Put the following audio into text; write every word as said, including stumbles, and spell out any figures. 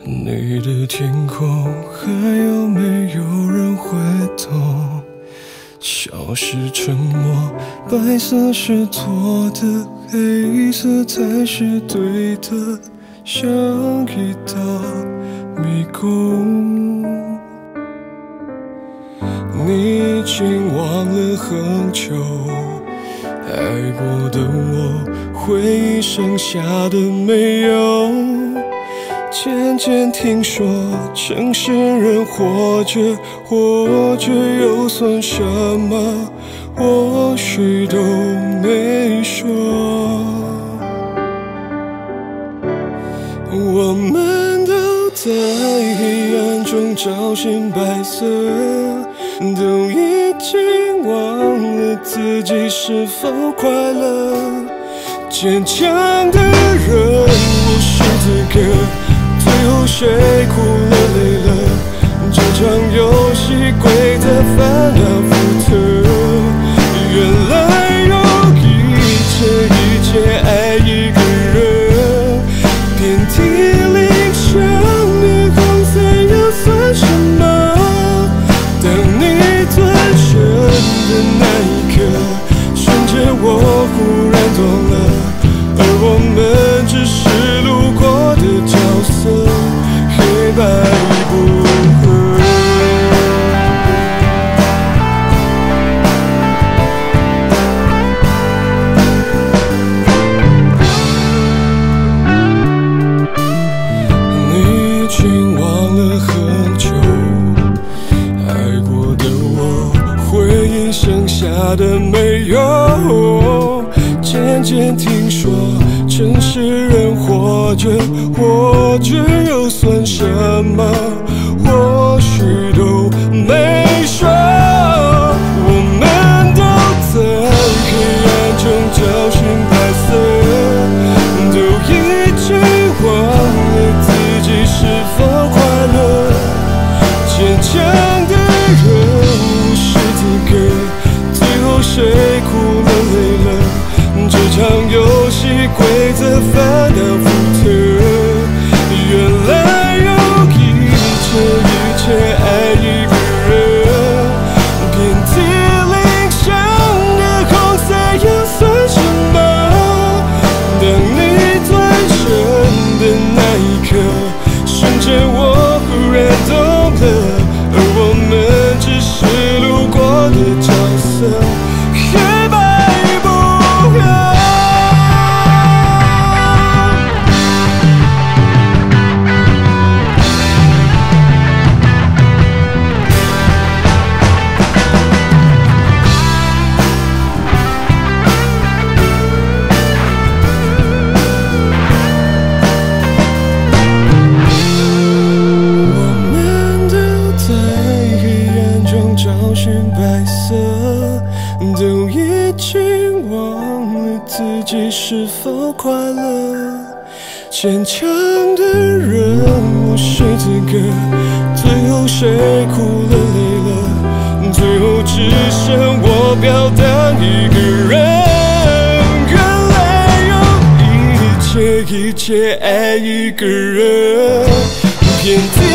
你的天空还有没有人会懂？消失沉默，白色是错的，黑色才是对的，像一道迷宫。你已经忘了很久，爱过的我，回忆剩下的没有。渐渐听说，城市人活着活着又算什么？或许都没说。我们都在黑暗中找寻白色，都已经忘了自己是否快乐。坚强的人无需资格，最后谁哭了累了？这场游戏规则反反复复，原来有一切一切爱一个人，遍体鳞伤的红色又算什么？当你转身的那一刻，瞬间我忽然懂了，而我们只是路过的角色，黑白不合。你已经忘了很久，爱过的我，回忆剩下的没有。渐渐听说，城市人活着活着又算什么？或许都没说。我们都在黑暗中找寻白色，都已经忘了自己是否快乐。坚强的人无需资格，最后谁哭了累了？这场游戏规则反反复复，原来有一切一切爱一个人，遍体鳞伤的红色又算什么？当你转身的那一刻，瞬间我忽然懂了，而我们只是路过的角色，黑白不合。都已经忘了自己是否快乐。坚强的人无需资格，最后谁哭了累了？最后只剩我表达一个人。原来有一切一切爱一个人，遍体